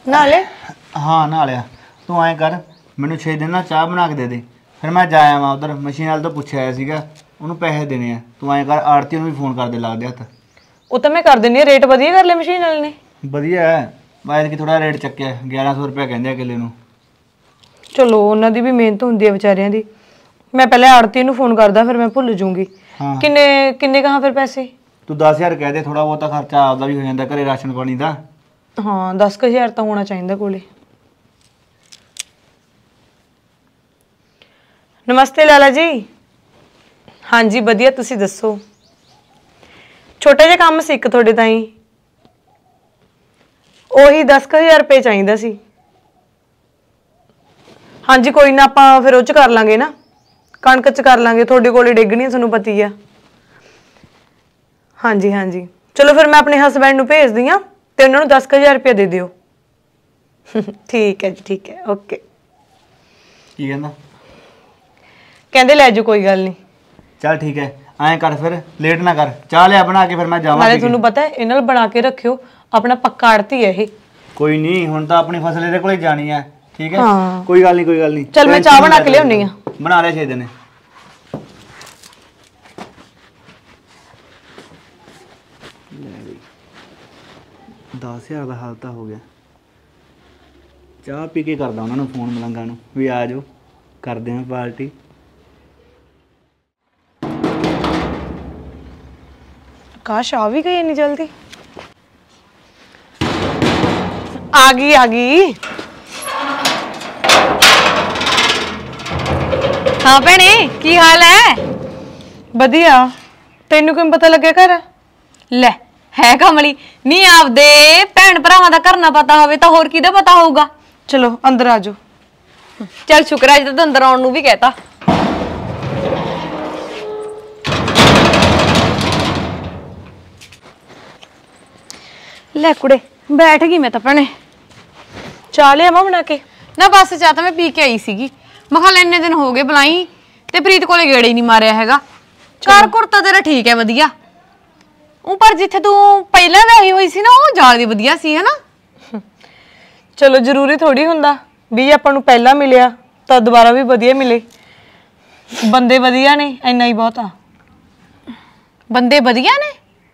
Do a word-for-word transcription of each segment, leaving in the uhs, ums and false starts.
नहा ले? हाँ नहा लिया। तू ऐ कर मैनू छे दिन ना चाह बना के दे दे, फिर मैं जाया वा उधर मशीन वाले तो पुछया आया सीगा, उन्होंने पैसे देने हैं। तू ऐ कर आड़ती भी फोन कर दे, ला दे हथ। वो तो मैं कर देनी, रेट वधिया कर ले मशीन वाले ने। वधिया है, मैं थोड़ा रेट चक्या ग्यारह सौ रुपया कहते किले नूं। चलो उन्होंने भी मेहनत होंदी है बेचारियां दी। मैं पहले आड़ती नूं फोन करदा, फिर मैं भुल जूंगी। हाँ किन्ने किन्ने कहाँ फिर पैसे? तू दस हज़ार कह दे, थोड़ा बहुत खर्चा आपका भी हो जाता घरे राशन पानी का। हाँ दस क हज़ार तो होना चाहिए कोले। नमस्ते लाला जी। हाँ जी वधिया, तुसी दसो। छोटा जिहा काम सी इक तुहाडे ताईं, ओही दस क हज़ार रुपये चाहिदा सी। हाँ जी कोई ना, आपां फिर ओह च कर लांगे ना, कणक च कर लांगे, तुहाडे कोले डिग्गनी तुहानूं पता ही आ। हाँ जी हाँ जी चलो फिर मैं अपने हसबैंड नूं भेज दी आं ते उन्हां नूं दस क हज़ार रुपया दे दिओ। ठीक है जी ठीक है, ओके। की कहंदा? कहंदे लै जाओ, कोई गल नहीं। चल ठीक है, ऐ कर फिर लेट ना कर, चाह लिया बना के फिर मैं जावां। नाले तुहानूं पता है इन्हां बना के रखियो, अपना पक्का आड़ती है ये। कोई नहीं, हुण तां अपनी फसल इहदे कोले जानी है। ठीक है हाँ। कोई गल नहीं कोई गल नहीं। चल मैं चाह बना के लियाउणी आ। बना लिया छे दिन। दस हज़ार का हाल तो हो गया। चाह पी के करदा उन्होंने फोन मलंगा नूं भी आ जाओ करदे हैं पार्टी। काश आ भी गई इतनी जल्दी। आ गई आ गई। हाँ भैने की हाल है? वधिया, तेनू किवें पता लगे घर? ले है कमली नी, आपदे भैन भरावां दा घर ना पता होवे तां होर किहदा पता होऊगा। चलो अंदर आ जाओ। चल शुक्र है तो अंदर आउण नूं भी कहता। ले कुड़े बैठ गई मैं तां भैने। चाह लिया मां बना के? ना बस चाह तां मैं पी के आई सीगी। मैं किहा इन्ने दिन हो गए बुलाई ते प्रीत कोले गेड़े ही नहीं मारिया हैगा। घर घुर तां तेरा ठीक है वधिया, ऊपर जिथे तू पहला रही हुई सी ना वो जाल दी वधिया सी है ना। चलो जरूरी थोड़ी हुंदा भी आपां नूं पहला मिलिया तां दोबारा भी वधिया मिले। बंदे वधिया ने, इन्ना ही बहुत आ। बंदे वधिया ने?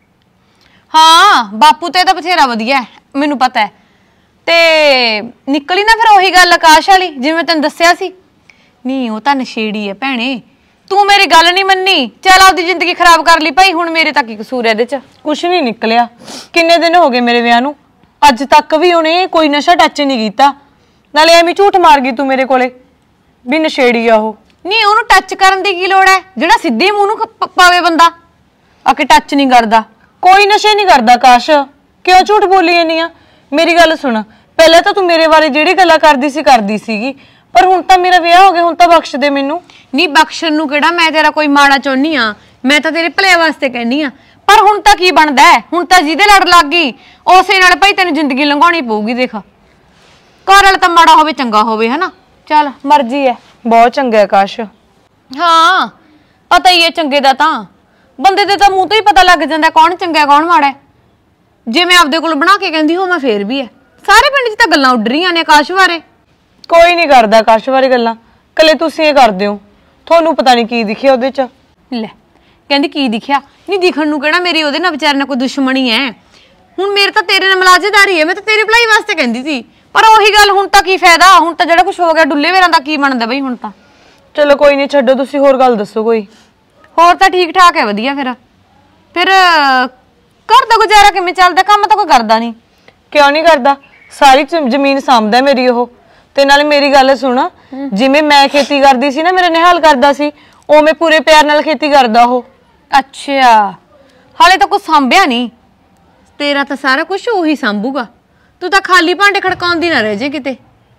हाँ बापू ते तां बथेरा वधिया है, मैनूं पता है। ते निकली ना फिर ओही गल आकाश वाली जिवें मैं तैनूं दस्सिया सी। नी वो तां नशेड़ी है भैणे, तू मेरी गल नहीं मन्नी। चल आपदी जिंदगी खराब कर ली भाई, हुण मेरे तक की कसूर है इहदे च? कुछ नहीं निकलिया। किन्ने दिन हो गए मेरे विआह नूं, अज तक भी उन्हें कोई नशा टच नहीं कीता। नाले एवें झूठ मार गई तू मेरे कोले भी नशेड़ी आ ओह। नहीं ओनू टच करन दी की लोड़ है, जेड़ा सीधे मूंह नूं पावे बंदा आके टच नहीं करदा। कोई नशे नहीं करदा काश, क्यों झूठ बोली जानी आ? मेरी गल सुन, पहले तो तू मेरे बारे जेड़ी गल्लां करदी सी करदी सीगी, पर हुण तां मेरा विआह हो गया, हुण तां बख्श दे मैनू। नहीं बख्शण नूं किहड़ा मैं तेरा कोई माड़ा चाहुंदी आ, मैं तां तेरे भले वास्ते कहनी आ। पर हुण तां की बनदा है, हुण तां जिहदे लड़ लग गई उसे नाल भाई तैनूं जिंदगी लंघाउणी पऊगी। देख घर वाला तां माड़ा होवे चंगा होवे है ना, चल मर्जी है। बहुत चंगा है काश। हाँ पता ही है चंगे दा, तां बंदे दे तां मूंह तो ही पता लग जांदा कौन चंगा है कौन माड़ा है। जे मैं आपदे कोल बना के कहंदी हो मैं फेर भी है, सारे पिंड च तां गल्लां उड़ रहीआं ने आकाश बारे। कोई नहीं करदा आकाश बारे गल्लां, कले तुसीं इह करदे हो। ਤੁਹਾਨੂੰ पता नहीं की दिखिया ਉਹਦੇ ਚ। ਲੈ ਕਹਿੰਦੀ ਕੀ ਦਿਖਿਆ? ਨਹੀਂ ਦਿਖਣ ਨੂੰ ਕਿਹੜਾ ਮੇਰੀ ਉਹਦੇ ਨਾਲ ਵਿਚਾਰੇ ਨਾਲ ਕੋਈ ਦੁਸ਼ਮਣੀ ਹੈ। ਹੁਣ ਮੇਰੇ ਤਾਂ ਤੇਰੇ ਨਾਲ ਮਲਾਜੇਦਾਰੀ ਹੈ, ਮੈਂ ਤਾਂ ਤੇਰੀ ਭਲਾਈ ਵਾਸਤੇ ਕਹਿੰਦੀ ਸੀ। ਪਰ ਉਹੀ ਗੱਲ ਹੁਣ ਤਾਂ ਕੀ ਫਾਇਦਾ, ਹੁਣ ਤਾਂ ਜਿਹੜਾ ਕੁਝ ਹੋ ਗਿਆ ਡੁੱਲੇ ਵੇਰਾਂ ਦਾ ਕੀ ਬਣਦਾ ਬਈ ਹੁਣ ਤਾਂ। ਚਲੋ ਕੋਈ ਨਹੀਂ ਛੱਡੋ, ਤੁਸੀਂ ਹੋਰ ਗੱਲ ਦੱਸੋ ਕੋਈ। ਹੋਰ ਤਾਂ ਠੀਕ ਠਾਕ ਹੈ ਵਧੀਆ। ਫਿਰ ਫਿਰ ਘਰ ਦਾ ਗੁਜ਼ਾਰਾ ਕਿਵੇਂ ਚੱਲਦਾ? ਕੰਮ ਤਾਂ ਕੋਈ ਕਰਦਾ ਨਹੀਂ। ਕਿਉਂ ਨਹੀਂ ਕਰਦਾ? ਸਾਰੀ ਜ਼ਮੀਨ ਸਾਂਭਦਾ ਮੇਰੀ ਉਹ। ਤੇ ਨਾਲੇ ਮੇਰੀ ਗੱਲ ਸੁਣ, ਜਿਵੇਂ ਮੈਂ ਖੇਤੀ ਕਰਦੀ ਸੀ ਨਾ, ਮੇਰਾ ਨਿਹਾਲ ਕਰਦਾ ਸੀ, ਉਵੇਂ ਪੂਰੇ ਪਿਆਰ ਨਾਲ ਖੇਤੀ ਕਰਦਾ ਉਹ। ਅੱਛਾ ਹਾਲੇ ਤਾਂ ਕੁਝ ਸਾਂਭਿਆ ਨਹੀਂ, ਤੇਰਾ ਤਾਂ ਸਾਰਾ ਕੁਝ ਉਹੀ ਸਾਂਭੂਗਾ। ਤੂੰ ਤਾਂ ਖਾਲੀ ਭਾਂਡੇ ਖੜਕਾਉਂਦੀ ਨਾ ਰਹਿ ਜੇ ਕਿਤੇ।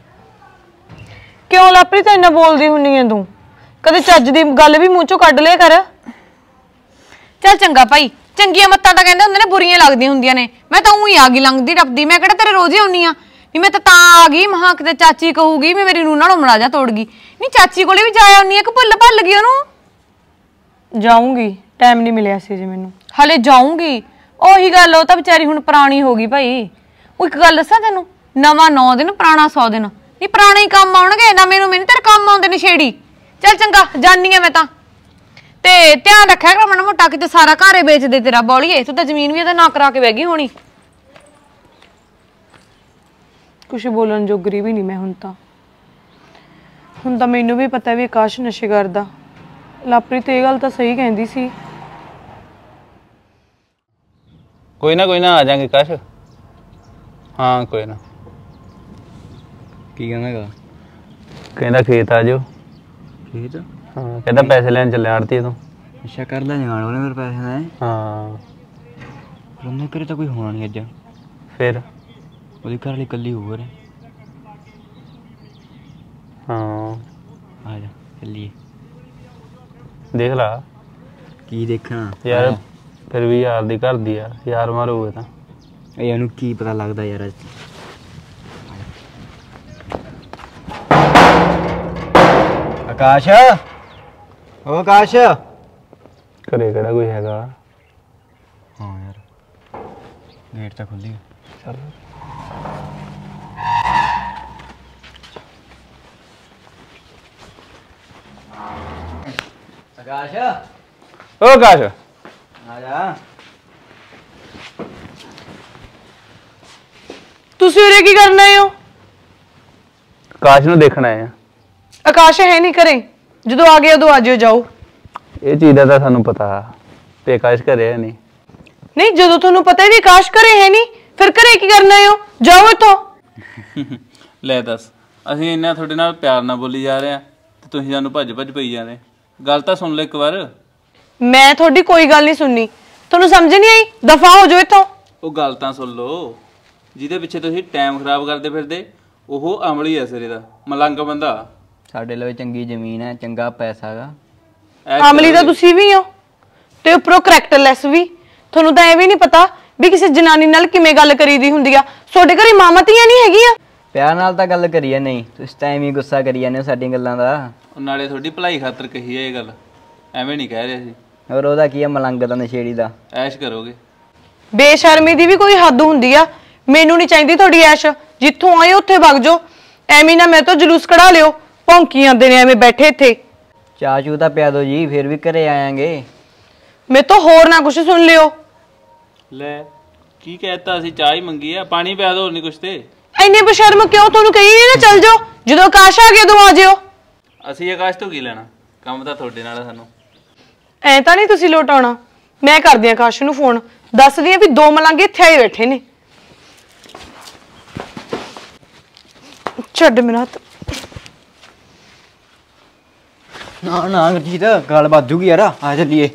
ਕਿਉਂ ਲਾਪਰੀ ਤਾਂ ਇੰਨਾ ਬੋਲਦੀ ਹੁੰਨੀ ਐ ਤੂੰ? ਕਦੇ ਚੱਜ ਦੀ ਗੱਲ ਵੀ ਮੂੰਹ ਚੋਂ ਕੱਢ ਲਿਆ ਕਰ। ਚੱਲ ਚੰਗਾ ਭਾਈ, ਚੰਗੀਆਂ ਮੱਤਾਂ ਤਾਂ ਕਹਿੰਦੇ ਹੁੰਦੇ ਨੇ ਬੁਰੀਆਂ ਲੱਗਦੀਆਂ ਹੁੰਦੀਆਂ ਨੇ। ਮੈਂ ਤਾਂ ਉਹੀ ਆ ਗਈ ਲੰਘਦੀ ਟੱਪਦੀ, ਮੈਂ ਕਿਹੜਾ ਤੇਰੇ ਰੋਜ਼ ਹੀ ਆਉਣੀ ਆ। नहीं मैं तो आ गई महा कि चाची कहूगी मैं मेरी नूह नालों मलाजा तोड़ गई। नहीं चाची को भी जाया आनी कि भुल भल गई ओनू। जाऊंगी, टाइम नहीं मिलिया सी जी मैनू। हाले जाऊंगी, ओही गल, ओ तां बेचारी हुण पुरानी हो गई भाई। वो एक गल दसां तैनूं, ਨਵਾਂ ਨੌ ਦਿਨ ਪੁਰਾਣਾ ਸੌ ਦਿਨ ਨਹੀਂ ਪੁਰਾਣੇ ਹੀ ਕੰਮ ਆਉਣਗੇ ਨਵੇਂ ਨੂੰ ਮੈਨੂੰ ਤੇਰੇ ਕੰਮ ਆਉਂਦੇ ਨੇ ਛੇੜੀ। ਚੱਲ ਚੰਗਾ ਜਾਨੀ ਆ ਮੈਂ ਤਾਂ ਤੇ ਧਿਆਨ ਰੱਖਿਆ ਕਰ ਮਾੜਾ ਮੋਟਾ ਕਿਤੇ ਸਾਰਾ ਘਰੇ ਵੇਚ ਦੇ ਤੇਰਾ ਬੌਲੀਏ ਤੂੰ ਤਾਂ ਜ਼ਮੀਨ ਵੀ ਇਹਦਾ ਨਾ ਕਰਾ ਕੇ ਬਹਿ ਗਈ ਹੋਣੀ। ਕੁਛ ਬੋਲਣ ਜੋਗਰੀ ਵੀ ਨਹੀਂ ਮੈਂ ਹੁਣ ਤਾਂ ਹੁਣ ਤਾਂ ਮੈਨੂੰ ਵੀ ਪਤਾ ਵੀ ਆਕਾਸ਼ ਨਸ਼ੇ ਕਰਦਾ। ਲਾਪ੍ਰੀਤ ਇਹ ਗੱਲ ਤਾਂ ਸਹੀ ਕਹਿੰਦੀ ਸੀ। ਕੋਈ ਨਾ ਕੋਈ ਨਾ ਆ ਜਾਾਂਗੇ ਕਾਸ਼। ਹਾਂ ਕੋਈ ਨਾ। ਕੀ ਕਹਿੰਦਾਗਾ? ਕਹਿੰਦਾ ਖੇਤ ਆ ਜਾਓ। ਖੇਤ? ਹਾਂ ਕਹਿੰਦਾ ਪੈਸੇ ਲੈਣ ਚੱਲੇ ਆੜਤੀ ਤੋਂ। ਅੱਛਾ ਕਰ ਲੈ ਜਗਾਣ ਉਹਨੇ ਮੇਰੇ ਪੈਸੇ ਦਾ। ਹਾਂ ਪਰ ਉਹਨੇ ਘਰੇ ਤਾਂ ਕੋਈ ਹੋਣਾ ਨਹੀਂ ਅੱਜ। ਫਿਰ ਉਹਦੀ ਘਰ ਵਾਲੀ ਇਕੱਲੀ ਹੋਰ ਹੈ। ਹਾਂ ਆ ਜਾ ਚੱਲੀਏ। ਦੇਖ ਲਾ ਕੀ ਦੇਖਣਾ ਯਾਰ ਫਿਰ ਵੀ ਯਾਰ ਦੀ ਘਰ ਦੀ ਆ ਯਾਰ ਮਾਰੂਗਾ ਤਾਂ ਇਹ ਇਹਨੂੰ ਕੀ ਪਤਾ ਲੱਗਦਾ ਯਾਰ। ਆਕਾਸ਼ ਓ ਆਕਾਸ਼ ਘਰੇ ਕਿਹੜਾ ਕੋਈ ਹੈਗਾ। ਹਾਂ ਯਾਰ ਗੇਟ ਤਾਂ ਖੁੱਲੀ ਹੈ। ਚੱਲ ਆਕਾਸ਼ ਓ ਆਕਾਸ਼ ਆ ਜਾ। ਤੁਸੀਂ ਉਰੇ ਕੀ ਕਰਨ ਆਏ ਹੋ? ਆਕਾਸ਼ ਨੂੰ ਦੇਖਣ ਆਏ ਆ। ਆਕਾਸ਼ ਹੈ ਨਹੀਂ ਘਰੇ। ਜਦੋਂ ਆ ਗਏ ਉਦੋਂ ਆ ਜਿਓ ਜਾਓ। ਇਹ ਚੀਜ਼ ਦਾ ਤਾਂ ਸਾਨੂੰ ਪਤਾ ਤੇ ਆਕਾਸ਼ ਘਰੇ ਹੈ ਨਹੀਂ। ਨਹੀਂ ਜਦੋਂ ਤੁਹਾਨੂੰ ਪਤਾ ਹੀ ਵੀ ਆਕਾਸ਼ ਘਰੇ ਹੈ ਨਹੀਂ ਫਿਰ ਘਰੇ ਕੀ ਕਰਨ ਆਏ ਹੋ? ਜਾਓ ਇੱਥੋਂ। ਲੈ ਦੱਸ ਅਸੀਂ ਇੰਨਾ ਤੁਹਾਡੇ ਨਾਲ ਪਿਆਰ ਨਾਲ ਬੋਲੀ ਜਾ ਰਹੇ ਆ ਤੇ ਤੁਸੀਂ ਸਾਨੂੰ ਭੱਜ ਭੱਜ ਪਈ ਜਾਂਦੇ। ਗੱਲ ਤਾਂ ਸੁਣ ਲੈ ਇੱਕ ਵਾਰ। ਮੈਂ ਤੁਹਾਡੀ ਕੋਈ ਗੱਲ ਨਹੀਂ ਸੁਣਨੀ। ਤੁਹਾਨੂੰ ਸਮਝ ਨਹੀਂ ਆਈ? ਦਫਾ ਹੋ ਜਾਓ ਇੱਥੋਂ। ਉਹ ਗੱਲ ਤਾਂ ਸੁਣ ਲਓ। ਜਿਹਦੇ ਪਿੱਛੇ ਤੁਸੀਂ ਟਾਈਮ ਖਰਾਬ ਕਰਦੇ ਫਿਰਦੇ ਉਹ ਅਮਲੀ ਐ ਸਿਰੇ ਦਾ ਮਲੰਗ ਬੰਦਾ। ਸਾਡੇ ਲਈ ਚੰਗੀ ਜ਼ਮੀਨ ਹੈ ਚੰਗਾ ਪੈਸਾ ਹੈਗਾ। ਅਮਲੀ ਤਾਂ ਤੁਸੀਂ ਵੀ ਹੋ ਤੇ ਉੱਪਰੋਂ ਕਰੈਕਟਰਲੈਸ ਵੀ। ਤੁਹਾਨੂੰ ਤਾਂ ਇਹ ਵੀ ਨਹੀਂ ਪਤਾ ਵੀ ਕਿਸੇ ਜਨਾਨੀ ਨਾਲ ਕਿਵੇਂ ਗੱਲ ਕਰੀਦੀ ਹੁੰਦੀ ਆ। ਤੁਹਾਡੇ ਘਰੇ ਮਾਵਾਂ ਧੀਆਂ ਨਹੀਂ ਹੈਗੀਆਂ? ਪਿਆਰ ਨਾਲ ਤਾਂ ਗੱਲ ਕਰੀਏ ਨਹੀਂ ਤੁਸੀਂ ਟਾਈਮ ਹੀ ਗੁੱਸਾ ਕਰੀ ਜਾਂਦੇ ਹੋ ਸਾਡੀਆਂ ਗੱਲਾਂ ਦਾ। ਉਹ ਨਾਲੇ ਤੁਹਾਡੀ ਭਲਾਈ ਖਾਤਰ ਕਹੀ ਹੈ ਇਹ ਗੱਲ ਐਵੇਂ ਨਹੀਂ ਕਹਿ ਰਹੇ ਸੀ। ਹੋਰ ਉਹਦਾ ਕੀ ਹੈ ਮਲੰਗ ਦਾ ਨਸ਼ੇੜੀ ਦਾ। ਐਸ਼ ਕਰੋਗੇ। ਬੇਸ਼ਰਮੀ ਦੀ ਵੀ ਕੋਈ ਹੱਦ ਹੁੰਦੀ ਆ। ਮੈਨੂੰ ਨਹੀਂ ਚਾਹੀਦੀ ਤੁਹਾਡੀ ਐਸ਼। ਜਿੱਥੋਂ ਆਏ ਉੱਥੇ ਵਗ ਜਾਓ। ਐਵੇਂ ਨਾ ਮੇਰੇ ਤੋਂ ਜਲੂਸ ਕਢਾ ਲਿਓ। ਭੌਂਕੀ ਜਾਂਦੇ ਨੇ ਐਵੇਂ ਬੈਠੇ ਇੱਥੇ। ਚਾਹ ਚੂ ਤਾਂ ਪਿਆ ਦੋ ਜੀ ਫਿਰ ਵੀ ਘਰੇ ਆਵਾਂਗੇ। ਮੇਰੇ ਤੋਂ ਹੋਰ ਨਾ ਕੁਛ ਸੁਣ ਲਿਓ। ਲੈ ਕੀ ਕਹਿਤਾ ਅਸੀਂ ਚਾਹ ਹੀ ਮੰਗੀ ਆ ਪਾਣੀ ਪਿਆ ਦੋ ਨਹੀਂ ਕੁਛ ਤੇ। ਇੰਨੇ ਬੇਸ਼ਰਮ ਕਿਉਂ? ਤੁਹਾਨੂੰ ਕਹੀ ਨਾ ਚੱਲ ਜਾਓ। ਜਦੋਂ ਆਕਾਸ਼ ਆ ਗਿਆ ਉਦੋਂ ਆ ਜਿਓ। ਅਸੀਂ ਆਕਾਸ਼ ਤੋਂ ਕੀ ਲੈਣਾ ਕੰਮ ਤਾਂ ਤੁਹਾਡੇ ਨਾਲ ਆ ਸਾਨੂੰ। ਐ ਤਾਂ ਨਹੀਂ ਤੁਸੀਂ ਲੋਟ ਆਉਣਾ। ਮੈਂ ਕਰਦੀ ਆ ਆਕਾਸ਼ ਨੂੰ ਫੋਨ ਦੱਸਦੀ ਆ ਵੀ ਦੋ ਮਲੰਗੇ ਇੱਥੇ ਆਏ ਬੈਠੇ ਨੇ। ਛੱਡ ਮੇਰਾ ਹੱਥ। ਨਾ ਨਾ ਗੁਰਜੀਤ ਗੱਲ ਬਾਜੂਗੀ ਯਾਰ ਆ ਚੱਲੀਏ।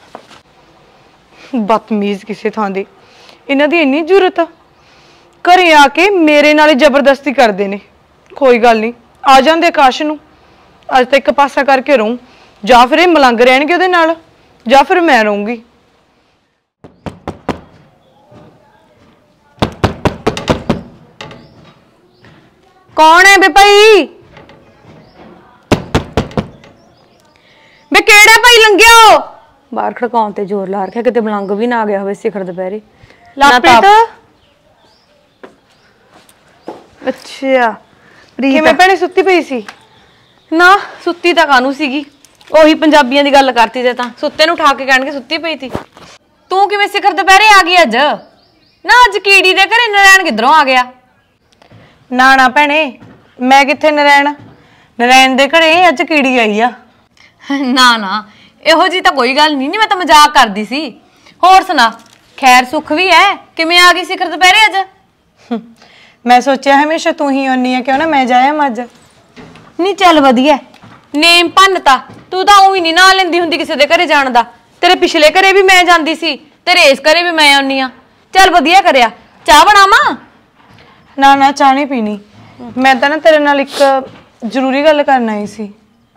ਬਦਤਮੀਜ਼ ਕਿਸੇ ਥਾਂ ਦੇ। ਇਹਨਾਂ ਦੀ ਇੰਨੀ ਜ਼ਰੂਰਤ ਆ ਘਰੇ ਆ ਕੇ ਮੇਰੇ ਨਾਲ ਜ਼ਬਰਦਸਤੀ ਕਰਦੇ ਨੇ। ਕੋਈ ਗੱਲ ਨਹੀਂ ਆ ਜਾਂਦੇ ਆਕਾਸ਼ ਨੂੰ। ਅੱਜ ਤਾਂ ਇੱਕ ਪਾਸਾ ਕਰਕੇ ਰਹੂੰ। ਜਾਂ ਫਿਰ ਇਹ ਮਲੰਗ ਰਹਿਣਗੇ ਉਹਦੇ ਨਾਲ ਜਾਂ ਫਿਰ ਮੈਂ ਰਹੂੰਗੀ। ਕੌਣ ਹੈ ਬੇ ਭਾਈ? ਬੇ ਕਿਹੜਾ ਭਾਈ ਲੰਘਿਓ? ਬਾਹਰ ਖੜਕਾਉਣ ਤੇ ਜ਼ੋਰ ਲਾ ਰੱਖਿਆ ਕਿਤੇ ਮਲੰਗ ਵੀ ਨਾ ਆ ਗਿਆ ਹੋਵੇ ਸਿਖਰ ਦੁਪਹਿਰੇ। ਲਾਪ੍ਰੀਤ ਅੱਛਾ ਕਿਵੇਂ ਭੈਣੇ ਸੁੱਤੀ ਪਈ ਸੀ? ਨਾ ਸੁੱਤੀ ਤਾਂ ਕਾਹਨੂੰ ਸੀਗੀ। ਉਹੀ ਪੰਜਾਬੀਆਂ ਦੀ ਗੱਲ ਕਰਤੀ ਤੇ ਤਾਂ ਸੁੱਤੇ ਨੂੰ ਠਾ ਕੇ ਕਹਿਣਗੇ ਸੁੱਤੀ ਪਈ ਸੀ। ਤੂੰ ਕਿਵੇਂ ਸਿਖਰ ਦੁਪਹਿਰੇ ਆ ਗਈ ਅੱਜ? ਨਾ ਅੱਜ ਕੀੜੀ ਦੇ ਘਰੇ ਨਰੈਣ ਕਿੱਧਰੋਂ ਆ ਗਿਆ? ਨਾ ਨਾ ਭੈਣੇ ਮੈਂ ਕਿੱਥੇ ਨਰੈਣ। ਨਰੈਣ ਦੇ ਘਰੇ ਅੱਜ ਕੀੜੀ ਆਈ ਆ। ਨਾ ਨਾ ਇਹੋ ਜੀ ਤਾਂ ਕੋਈ ਗੱਲ ਨਹੀਂ। ਨਹੀਂ ਮੈਂ ਤਾਂ ਮਜ਼ਾਕ ਕਰਦੀ ਸੀ। ਹੋਰ ਸੁਣਾ ਖੈਰ ਸੁੱਖ ਵੀ ਹੈ? ਕਿਵੇਂ ਆ ਗਈ ਸਿਖਰ ਦੁਪਹਿਰੇ ਅੱਜ? ਮੈਂ ਸੋਚਿਆ ਹਮੇਸ਼ਾ ਤੂੰ ਹੀ ਆਉਣੀ ਆ ਕਿਉਂ ਨਾ ਮੈਂ ਜਾਇਆ ਅੱਜ। ਨਹੀਂ ਚੱਲ ਵਧੀਆ ਨੇਮ ਭੰਨਤਾ। ਤੂੰ ਤਾਂ ਉਹੀ ਨਹੀਂ ਨਾ ਲੈਂਦੀ ਹੁੰਦੀ ਕਿਸੇ ਦੇ ਘਰੇ ਜਾਣ ਦਾ। ਤੇਰੇ ਪਿਛਲੇ ਘਰੇ ਵੀ ਮੈਂ ਜਾਂਦੀ ਸੀ ਤੇਰੇ ਇਸ ਘਰੇ ਵੀ ਮੈਂ ਆਉਣੀ ਆ। ਚੱਲ ਵਧੀਆ ਕਰਿਆ। ਚਾਹ ਬਣਾਵਾਂ? ਨਾ ਨਾ ਚਾਹ ਨਹੀਂ ਪੀਣੀ। ਮੈਂ ਤਾਂ ਨਾ ਤੇਰੇ ਨਾਲ ਇੱਕ ਜ਼ਰੂਰੀ ਗੱਲ ਕਰਨ ਆਈ ਸੀ।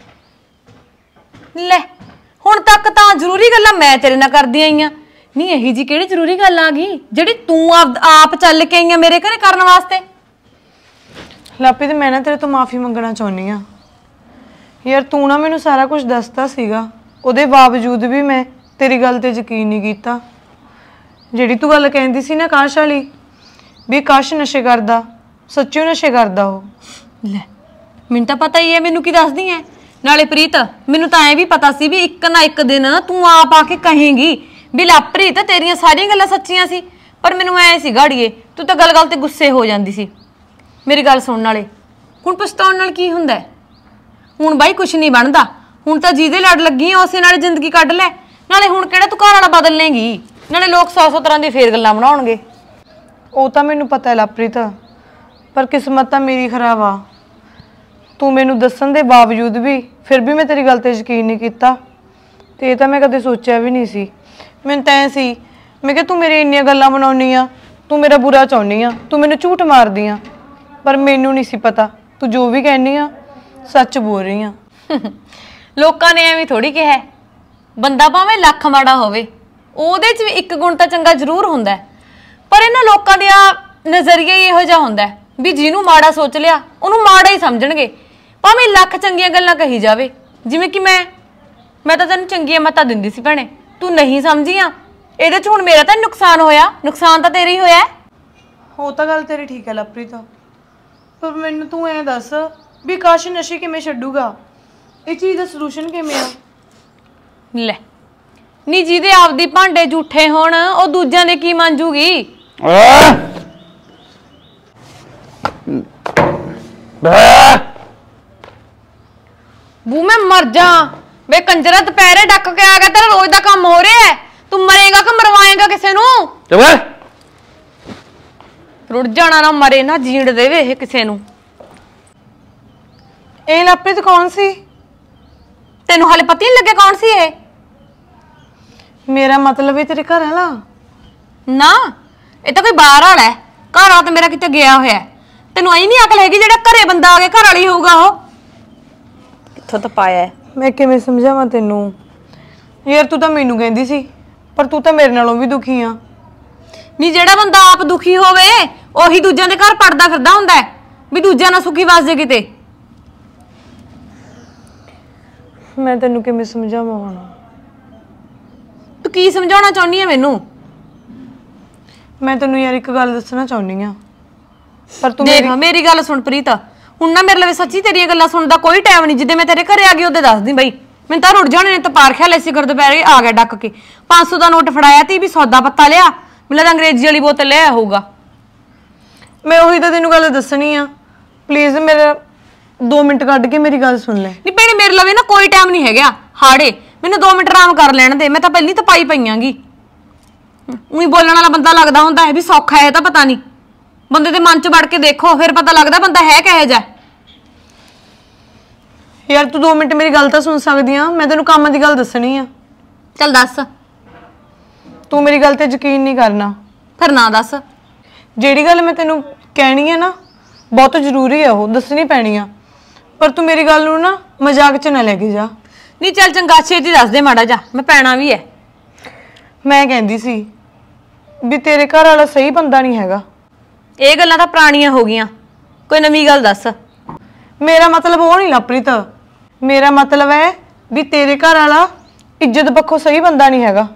ਲੈ ਹੁਣ ਤੱਕ ਤਾਂ ਜ਼ਰੂਰੀ ਗੱਲਾਂ ਮੈਂ ਤੇਰੇ ਨਾਲ ਕਰਦੀ ਆਈ ਆ। ਨਹੀਂ ਇਹੀ ਜੀ ਕਿਹੜੀ ਜ਼ਰੂਰੀ ਗੱਲ ਆ ਗਈ ਜਿਹੜੀ ਤੂੰ ਆਪ ਚੱਲ ਕੇ ਆਈ ਆ ਮੇਰੇ ਘਰੇ ਕਰਨ ਵਾਸਤੇ? ਲਾਪ੍ਰੀਤ ਮੈਂ ਨਾ ਤੇਰੇ ਤੋਂ ਮਾਫੀ ਮੰਗਣਾ ਚਾਹੁੰਦੀ ਆ। ਯਾਰ ਤੂੰ ਨਾ ਮੈਨੂੰ ਸਾਰਾ ਕੁਝ ਦੱਸਦਾ ਸੀਗਾ ਉਹਦੇ ਬਾਵਜੂਦ ਵੀ ਮੈਂ ਤੇਰੀ ਗੱਲ ਤੇ ਯਕੀਨ ਨਹੀਂ ਕੀਤਾ। ਜਿਹੜੀ ਤੂੰ ਗੱਲ ਕਹਿੰਦੀ ਸੀ ਨਾ ਆਕਾਸ਼ ਵਾਲੀ ਵੀ ਆਕਾਸ਼ ਨਸ਼ੇ ਕਰਦਾ ਸੱਚੀ ਨਸ਼ੇ ਕਰਦਾ ਉਹ। ਲੈ ਮੈਨੂੰ ਤਾਂ ਪਤਾ ਹੀ ਹੈ, ਮੈਨੂੰ ਕੀ ਦੱਸਦੀ ਐ? ਨਾਲੇ ਪ੍ਰੀਤ ਮੈਨੂੰ ਤਾਂ ਐ ਵੀ ਪਤਾ ਸੀ ਵੀ ਇੱਕ ਨਾ ਇੱਕ ਦਿਨ ਤੂੰ ਆਪ ਆ ਕੇ ਕਹੇਂਗੀ ਵੀ ਲਾਪ੍ਰੀਤ ਤੇਰੀਆਂ ਸਾਰੀਆਂ ਗੱਲਾਂ ਸੱਚੀਆਂ ਸੀ। ਪਰ ਮੈਨੂੰ ਐ ਸੀ ਗਾੜੀਏ ਤੂੰ ਤਾਂ ਗੱਲ ਗੱਲ ਤੇ ਗੁੱਸੇ ਹੋ ਜਾਂਦੀ ਸੀ। ਮੇਰੀ ਗੱਲ ਸੁਣਨ ਵਾਲੇ ਹੁਣ ਪਛਤਾਉਣ ਨਾਲ ਕੀ ਹੁੰਦਾ? ਹੁਣ ਬਾਈ ਕੁਛ ਨਹੀਂ ਬਣਦਾ। ਹੁਣ ਤਾਂ ਜਿਹਦੇ ਲੜ ਲੱਗੀ ਆ ਉਸੇ ਨਾਲ ਜ਼ਿੰਦਗੀ ਕੱਢ ਲੈ। ਨਾਲੇ ਹੁਣ ਕਿਹੜਾ ਤੂੰ ਘਰ ਵਾਲਾ ਬਦਲ ਲੇਂਗੀ? ਨਾਲੇ ਲੋਕ ਸੌ ਸੌ ਤਰ੍ਹਾਂ ਦੀ ਫੇਰ ਗੱਲਾਂ ਬਣਾਉਣਗੇ। ਉਹ ਤਾਂ ਮੈਨੂੰ ਪਤਾ ਹੈ ਲਾਪ੍ਰੀਤ, ਪਰ ਕਿਸਮਤ ਤਾਂ ਮੇਰੀ ਖਰਾਬ ਆ। ਤੂੰ ਮੈਨੂੰ ਦੱਸਣ ਦੇ ਬਾਵਜੂਦ ਵੀ ਫਿਰ ਵੀ ਮੈਂ ਤੇਰੀ ਗੱਲ ਤੇ ਯਕੀਨ ਨਹੀਂ ਕੀਤਾ, ਤੇ ਇਹ ਤਾਂ ਮੈਂ ਕਦੇ ਸੋਚਿਆ ਵੀ ਨਹੀਂ ਸੀ। ਮੈਨੂੰ ਤਾਂ ਐ ਸੀ, ਮੈਂ ਕਿਹਾ ਤੂੰ ਮੇਰੇ ਇੰਨੀਆਂ ਗੱਲਾਂ ਬਣਾਉਣੀ ਆ, ਤੂੰ ਮੇਰਾ ਬੁਰਾ ਚਾਹੁੰਦੀ ਆ, ਤੂੰ ਮੈਨੂੰ ਝੂਠ ਮਾਰਦੀ ਆ। ਪਰ ਮੈਨੂੰ ਨਹੀਂ ਸੀ ਪਤਾ ਤੂੰ ਜੋ ਵੀ ਕਹਿੰਦੀ ਆ ਸੱਚ ਬੋਲ ਰਹੀ ਆ। ਲੋਕਾਂ ਨੇ ਐਵੇਂ ਥੋੜੀ ਕਿਹਾ, ਬੰਦਾ ਭਾਵੇਂ ਲੱਖ ਮਾੜਾ ਹੋਵੇ ਉਹਦੇ 'ਚ ਵੀ ਇੱਕ ਗੁਣ ਤਾਂ ਚੰਗਾ ਜ਼ਰੂਰ ਹੁੰਦਾ। ਪਰ ਇਹਨਾਂ ਲੋਕਾਂ ਦਾ ਨਜ਼ਰੀਆ ਹੀ ਇਹੋ ਜਿਹਾ ਹੁੰਦਾ ਵੀ ਜਿਹਨੂੰ ਮਾੜਾ ਸੋਚ ਲਿਆ ਉਹਨੂੰ ਮਾੜਾ ਹੀ ਸਮਝਣਗੇ, ਭਾਵੇਂ ਲੱਖ ਚੰਗੀਆਂ ਗੱਲਾਂ ਕਹੀ ਜਾਵੇ। ਜਿਵੇਂ ਕਿ ਮੈਂ ਮੈਂ ਤਾਂ ਤੈਨੂੰ ਚੰਗੀਆਂ ਮੱਤਾਂ ਦਿੰਦੀ ਸੀ ਭੈਣੇ, ਤੂੰ ਨਹੀਂ ਸਮਝੀਆਂ। ਇਹਦੇ 'ਚ ਹੁਣ ਮੇਰਾ ਤਾਂ ਨੁਕਸਾਨ ਹੋਇਆ, ਨੁਕਸਾਨ ਤਾਂ ਤੇਰਾ ਹੀ ਹੋਇਆ। ਉਹ ਤਾਂ ਗੱਲ ਤੇਰੀ ਠੀਕ ਹੈ ਲਾਪ੍ਰੀਤ, ਪਰ ਮੈਨੂੰ ਤੂੰ ਐਂ ਦੱਸ ਵੀ ਕਾਸ਼ ਨਸ਼ੇ ਕਿਵੇਂ ਛੱਡੂਗਾ? ਇਹ ਚੀਜ਼ ਦਾ ਸੋਲੂਸ਼ਨ ਕਿਵੇਂ ਆ? ਲੈ ਨੀ ਜਿਹਦੇ ਆਪਦੀ ਭਾਂਡੇ ਝੂਠੇ ਹੋਣ ਉਹ ਦੂਜਿਆਂ ਦੇ ਕੀ ਮੰਜੂਗੀ? ਬੂ ਮੈਂ ਮਰ ਜਾ ਵੇ ਕੰਜਰਾ, ਦੁਪਹਿਰੇ ਡੱਕ ਕੇ ਆ ਗਿਆ, ਤੇਰਾ ਰੋਜ਼ ਦਾ ਕੰਮ ਹੋ ਰਿਹਾ ਹੈ। ਤੂੰ ਮਰੇਗਾ ਕਿ ਮਰਵਾਏਗਾ ਕਿਸੇ ਨੂੰ? ਰੁੜ ਜਾਣਾ ਨਾ ਮਰੇ ਨਾ ਜੀਣ ਦੇਵੇ ਇਹ ਕਿਸੇ ਨੂੰ। ਇਹ ਲਾਪ੍ਰੀਤ ਕੌਣ ਸੀ? ਤੈਨੂੰ ਹਾਲੇ ਪਤਾ ਹੀ ਨਹੀਂ ਲੱਗਿਆ ਕੌਣ ਸੀ ਇਹ? ਮੇਰਾ ਮਤਲਬ ਇਹ ਤੇਰੇ ਘਰ ਵਾਲਾ? ਨਾ ਇਹ ਤਾਂ ਕੋਈ ਬਾਹਰ ਵਾਲਾ ਹੈ। ਘਰ ਆ ਤਾਂ ਮੇਰਾ ਕਿਤੇ ਗਿਆ ਹੋਇਆ। ਤੈਨੂੰ ਐ ਨਹੀਂ ਅਕਲ ਹੈਗੀ ਜਿਹੜਾ ਘਰੇ ਬੰਦਾ ਆ ਗਿਆ ਘਰ ਵਾਲੀ ਹੋਊਗਾ ਉਹ? ਕਿੱਥੋਂ ਤਾਂ ਪਾਇਆ ਹੈ? ਮੈਂ ਕਿਵੇਂ ਸਮਝਾਵਾਂ ਤੈਨੂੰ ਯਾਰ? ਤੂੰ ਤਾਂ ਮੈਨੂੰ ਕਹਿੰਦੀ ਸੀ, ਪਰ ਤੂੰ ਤਾਂ ਮੇਰੇ ਨਾਲੋਂ ਵੀ ਦੁਖੀ ਆ। ਨਹੀਂ ਜਿਹੜਾ ਬੰਦਾ ਆਪ ਦੁਖੀ ਹੋਵੇ ਉਹੀ ਦੂਜਿਆਂ ਦੇ ਘਰ ਪੜਦਾ ਫਿਰਦਾ ਹੁੰਦਾ ਹੈ ਵੀ ਦੂਜਿਆਂ ਨਾਲ ਸੁਖੀ ਵਸ ਜੇ ਕਿਤੇ। ਮੈਂ ਤੈਨੂੰ ਕਿਵੇਂ ਸਮਝਾਵਾਂ ਹੁਣ? ਤੂੰ ਕੀ ਸਮਝਾਉਣਾ ਚਾਹੁੰਦੀ ਹੈ ਮੈਨੂੰ? ਮੈਂ ਤੈਨੂੰ ਯਾਰ ਇੱਕ ਗੱਲ ਦੱਸਣਾ ਚਾਹੁੰਦੀ ਆ, ਪਰ ਤੂੰ ਦੇਖ ਮੇਰੀ ਗੱਲ ਸੁਣ ਪ੍ਰੀਤ, ਹੁਣ ਨਾ ਮੇਰੇ ਲਈ ਸੱਚੀ ਤੇਰੀਆਂ ਗੱਲਾਂ ਸੁਣਨ ਦਾ ਕੋਈ ਟਾਈਮ ਨਹੀਂ। ਜਿੱਦੇ ਮੈਂ ਤੇਰੇ ਘਰੇ ਆ ਗਈ ਉਹਦੇ ਦੱਸਦੀ ਬਈ। ਮੈਨੂੰ ਤਾਂ ਰੁੜ ਜਾਣੇ ਨੇ। ਤਾਂ ਪਾਰ ਖਿਆ ਲੈ ਸੀ ਗੁਰਦੁਆਰੇ ਆ ਗਿਆ ਡੱਕ ਕੇ, ਪੰਜ ਸੌ ਦਾ ਨੋਟ ਫੜਾਇਆ ਤੀ ਵੀ ਸੌਦਾ ਪੱਤਾ ਲਿਆ। ਮੈਨੂੰ ਲੱਗਦਾ ਅੰਗਰੇਜ਼ੀ ਵਾਲੀ ਬੋਤਲ ਲਿਆ ਹੋਊਗਾ। ਮੈਂ ਉਹੀ ਤਾਂ ਤੈਨੂੰ ਗੱਲ ਦੱਸਣੀ ਆ। ਪਲੀਜ਼ ਮੇਰਾ ਦੋ ਮਿੰਟ ਕੱਢ ਕੇ ਮੇਰੀ ਗੱਲ ਸੁਣ ਲੈ। ਨਹੀਂ ਭੈਣੇ ਮੇਰੇ ਲਵੇ ਨਾ ਕੋਈ ਟਾਈਮ ਨਹੀਂ ਹੈਗਾ ਹਾੜੇ, ਮੈਨੂੰ ਦੋ ਮਿੰਟ ਆਰਾਮ ਕਰ ਲੈਣ ਦੇ। ਮੈਂ ਤਾਂ ਪਹਿਲੀ ਤਪਾਈ ਪਈਆਂਗੀ। ਉਹੀ ਬੋਲਣ ਵਾਲਾ ਬੰਦਾ ਲੱਗਦਾ ਹੁੰਦਾ ਹੈ ਵੀ ਸੌਖਾ ਹੈ, ਤਾਂ ਪਤਾ ਨਹੀਂ। ਬੰਦੇ ਦੇ ਮਨ 'ਚ ਵੜ ਕੇ ਦੇਖੋ ਫਿਰ ਪਤਾ ਲੱਗਦਾ ਬੰਦਾ ਹੈ ਕਿਹੋ ਜਿਹਾ। ਯਾਰ ਤੂੰ ਦੋ ਮਿੰਟ ਮੇਰੀ ਗੱਲ ਤਾਂ ਸੁਣ ਸਕਦੀ ਆ? ਮੈਂ ਤੈਨੂੰ ਕੰਮ ਦੀ ਗੱਲ ਦੱਸਣੀ ਆ। ਚੱਲ ਦੱਸ। ਤੂੰ ਮੇਰੀ ਗੱਲ ਤੇ ਯਕੀਨ ਨਹੀਂ ਕਰਨਾ। ਫਿਰ ਨਾ ਦੱਸ। ਜਿਹੜੀ ਗੱਲ ਮੈਂ ਤੈਨੂੰ ਕਹਿਣੀ ਆ ਨਾ ਬਹੁਤ ਜ਼ਰੂਰੀ ਆ, ਉਹ ਦੱਸਣੀ ਪੈਣੀ ਆ। ਪਰ ਤੂੰ ਮੇਰੀ ਗੱਲ ਨੂੰ ਨਾ ਮਜ਼ਾਕ 'ਚ ਨਾ ਲੈ ਕੇ ਜਾ। ਨਹੀਂ ਚੱਲ ਚੰਗਾ ਛੇਤੀ ਦੱਸ ਦੇ ਮਾੜਾ ਜਾ, ਮੈਂ ਪੈਣਾ ਵੀ ਹੈ। ਮੈਂ ਕਹਿੰਦੀ ਸੀ ਵੀ ਤੇਰੇ ਘਰ ਵਾਲਾ ਸਹੀ ਬੰਦਾ ਨਹੀਂ ਹੈਗਾ। ਇਹ ਗੱਲਾਂ ਤਾਂ ਪੁਰਾਣੀਆਂ ਹੋ ਗਈਆਂ, ਕੋਈ ਨਵੀਂ ਗੱਲ ਦੱਸ। ਮੇਰਾ ਮਤਲਬ ਉਹ ਨਹੀਂ ਲਾਪ੍ਰੀਤ, ਮੇਰਾ ਮਤਲਬ ਹੈ ਵੀ ਤੇਰੇ ਘਰ ਵਾਲਾ ਇੱਜ਼ਤ ਪੱਖੋਂ ਸਹੀ ਬੰਦਾ ਨਹੀਂ ਹੈਗਾ।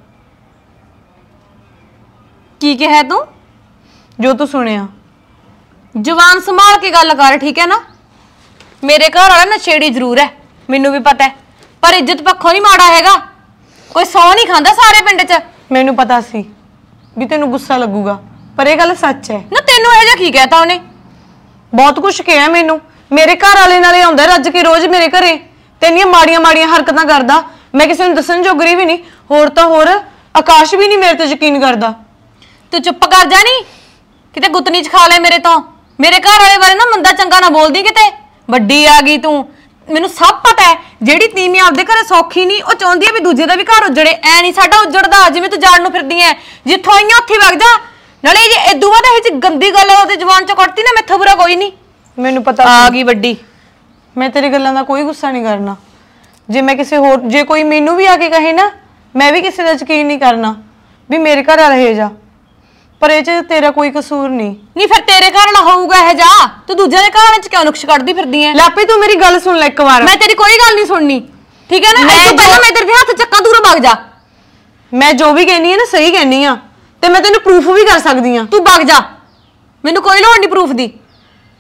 ਕੀ ਕਿਹਾ ਤੂੰ? ਜੋ ਤੂੰ ਸੁਣਿਆ। ਜ਼ੁਬਾਨ ਸੰਭਾਲ ਕੇ ਗੱਲ ਕਰ, ਠੀਕ ਹੈ ਨਾ? ਮੇਰੇ ਘਰ ਵਾਲਾ ਨਸ਼ੇੜੀ ਜ਼ਰੂਰ ਹੈ, ਮੈਨੂੰ ਵੀ ਪਤਾ ਹੈ, ਪਰ ਇੱਜ਼ਤ ਪੱਖੋਂ ਨਹੀਂ ਮਾੜਾ ਹੈਗਾ। ਕੋਈ ਸੌ ਨਹੀਂ ਖਾਂਦਾ ਸਾਰੇ ਪਿੰਡ 'ਚ। ਮੈਨੂੰ ਪਤਾ ਸੀ ਵੀ ਤੈਨੂੰ ਗੁੱਸਾ ਲੱਗੂਗਾ, ਪਰ ਇਹ ਗੱਲ ਸੱਚ ਹੈ। ਨਾ ਤੈਨੂੰ ਇਹ ਜਿਹਾ ਕੀ ਕਹਿਤਾ ਉਹਨੇ? ਬਹੁਤ ਕੁਝ ਕਿਹਾ ਮੈਨੂੰ। ਮੇਰੇ ਘਰ ਵਾਲੇ ਨਾਲੇ ਆਉਂਦਾ ਰੱਜ ਕੇ ਰੋਜ਼ ਮੇਰੇ ਘਰੇ, ਤੇ ਇੰਨੀਆਂ ਮਾੜੀਆਂ ਮਾੜੀਆਂ ਹਰਕਤਾਂ ਕਰਦਾ, ਮੈਂ ਕਿਸੇ ਨੂੰ ਦੱਸਣ ਜੋਗਰੀ ਵੀ ਨਹੀਂ। ਹੋਰ ਤਾਂ ਹੋਰ ਆਕਾਸ਼ ਵੀ ਨਹੀਂ ਮੇਰੇ ਤੇ ਯਕੀਨ ਕਰਦਾ। ਤੂੰ ਚੁੱਪ ਕਰ ਜਾ, ਨਹੀਂ ਕਿਤੇ ਗੁੱਤਨੀ 'ਚ ਖਾ ਲੈ ਮੇਰੇ ਤੋਂ। ਮੇਰੇ ਘਰ ਵਾਲੇ ਬਾਰੇ ਨਾ ਮੰਦਾ ਚੰਗਾ ਨਾ ਬੋਲਦੀ ਕਿਤੇ। ਵੱਡੀ ਆ ਗਈ ਤੂੰ, ਮੈਨੂੰ ਸਭ ਪਤਾ ਹੈ। ਜਿਹੜੀ ਤੀਵੀਂ ਆਪਦੇ ਘਰੇ ਸੌਖੀ ਨਹੀਂ, ਉਹ ਚਾਹੁੰਦੀ ਹੈ ਵੀ ਦੂਜੇ ਦਾ ਵੀ ਘਰ ਉਜੜੇ। ਐ ਨਹੀਂ ਸਾਡਾ ਉਜੜਦਾ ਜਿਵੇਂ ਤੂੰ ਜਾਣ ਨੂੰ ਫਿਰਦੀ ਐ। ਜਿੱਥੋਂ ਆਈਆਂ ਉੱਥੇ ਵਗ ਜਾ। ਨਾਲੇ ਜੇ ਇਦੋਂ ਬਾਅਦ ਇਹ ਚ ਗੰਦੀ ਗੱਲ ਉਹਦੇ ਜ਼ੁਬਾਨ ਚੋਂ ਕੱਢਤੀ ਨਾ, ਮੈਥੋਂ ਬੁਰਾ ਕੋਈ ਨਹੀਂ। ਮੈਨੂੰ ਪਤਾ ਆ ਗਈ ਵੱਡੀ। ਮੈਂ ਤੇਰੀ ਗੱਲਾਂ ਦਾ ਕੋਈ ਗੁੱਸਾ ਨਹੀਂ ਕਰਨਾ। ਜੇ ਮੈਂ ਕਿਸੇ ਹੋਰ, ਜੇ ਕੋਈ ਮੈਨੂੰ ਵੀ ਆ ਕੇ ਕਹੇ ਨਾ, ਮੈਂ ਵੀ ਕਿਸੇ ਦਾ ਯਕੀਨ ਨਹੀਂ ਕਰਨਾ ਵੀ ਮੇਰੇ ਘਰ ਵਾਲਾ ਇਹ ਜਾ। ਪਰ ਇਹ ਚ ਤੇਰਾ ਕੋਈ ਕਸੂਰ ਨਹੀਂ। ਨਹੀਂ ਫਿਰ ਤੇਰੇ ਘਰ ਨਾਲ ਹੋਊਗਾ ਇਹ ਜਾ। ਤੂੰ ਦੂਜਿਆਂ ਦੇ ਘਰਾਂ ਚ ਕਿਉਂ ਨੁਕਸ਼ ਕੱਢਦੀ ਫਿਰਦੀ ਐ? ਲਾਪੀ ਤੂੰ ਮੇਰੀ ਗੱਲ ਸੁਣ ਲੈ ਇੱਕ ਵਾਰ। ਮੈਂ ਤੇਰੀ ਕੋਈ ਗੱਲ ਨਹੀਂ ਸੁਣਨੀ, ਠੀਕ ਹੈ ਨਾ? ਮੈਂ ਤੂੰ ਪਹਿਲਾਂ ਮੈਂ ਤੇਰੇ ਹੱਥ ਚੱਕਾ ਦੂਰੋਂ ਭੱਗ ਜਾ। ਮੈਂ ਜੋ ਵੀ ਕਹਿਨੀ ਆ ਨਾ ਸਹੀ ਕਹਿਨੀ ਆ, ਤੇ ਮੈਂ ਤੈਨੂੰ ਪ੍ਰੂਫ ਵੀ ਕਰ ਸਕਦੀ ਆ। ਤੂੰ ਭੱਗ ਜਾ, ਮੈਨੂੰ ਕੋਈ ਲੋੜ ਨਹੀਂ ਪ੍ਰੂਫ ਦੀ।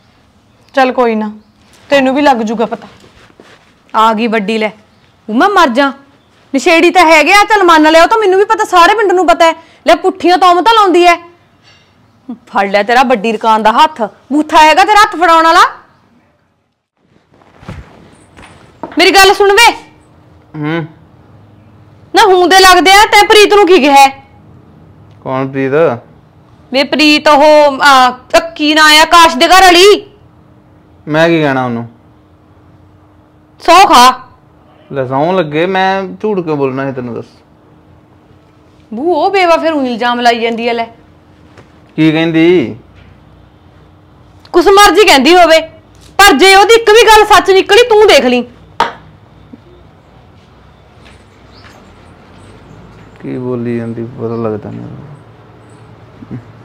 ਚੱਲ ਕੋਈ ਨਾ, ਤੈਨੂੰ ਵੀ ਲੱਗ ਜੂਗਾ ਪਤਾ। ਆ ਗਈ ਵੱਡੀ ਲੈ, ਉਹ ਮੈਂ ਮਰ ਜਾ। ਨਸ਼ੇੜੀ ਤਾਂ ਹੈਗੇ ਆ, ਚੱਲ ਮੰਨ ਲਿਆ, ਉਹ ਤਾਂ ਮੈਨੂੰ ਵੀ ਪਤਾ, ਸਾਰੇ ਪਿੰਡ ਨੂੰ ਪਤਾ ਹੈ। ਲੈ ਪੁੱਠੀਆਂ ਤੌਮਤਾਂ ਲਾਉਂਦੀ ਐ। ਫੜ ਲਿਆ ਤੇਰਾ ਵੱਡੀ ਦੁਕਾਨ ਦਾ ਹੱਥ, ਬੂਥਾ ਹੈਗਾ ਤੇਰਾ ਹੱਥ ਫੜਾਉਣ ਵਾਲਾ। ਮੇਰੀ ਗੱਲ ਸੁਣ ਵੇ। ਹੂੰ ਨਾ ਹੂੰ ਦੇ ਲੱਗਦੇ ਆ, ਤੈਂ ਪ੍ਰੀਤ ਨੂੰ ਕੀ ਕਿਹਾ? ਕੌਣ ਪ੍ਰੀਤ? ਵੇ ਪ੍ਰੀਤ ਉਹ ਕੀ ਨਾ ਆਇਆ, ਆਕਾਸ਼ ਦੇ ਘਰ ਵਾਲੀ। ਮੈਂ ਕੀ ਕਹਿਣਾ ਉਹਨੂੰ? ਸੌ ਖਾ ਲੈ ਸੌਂ ਲੱਗੇ, ਮੈਂ ਝੂਠ ਕਿਉਂ ਬੋਲਣਾ ਹੈ ਤੈਨੂੰ ਦੱਸ। ਬੂ ਉਹ ਬੇਵਾ ਫਿਰ ਉਹ ਇਲਜ਼ਾਮ ਲਾਈ ਜਾਂਦੀ ਐ। ਲੈ ਕੀ ਕਹਿੰਦੀ? ਕੁਛ ਮਰਜ਼ੀ ਕਹਿੰਦੀ ਹੋਵੇ, ਪਰ ਜੇ ਉਹਦੀ ਇੱਕ ਵੀ ਗੱਲ ਸੱਚ ਨਿਕਲੀ ਤੂੰ ਦੇਖ ਲਈ। ਕੀ ਬੋਲੀ ਜਾਂਦੀ ਪਤਾ ਲੱਗਦਾ ਨਹੀਂ।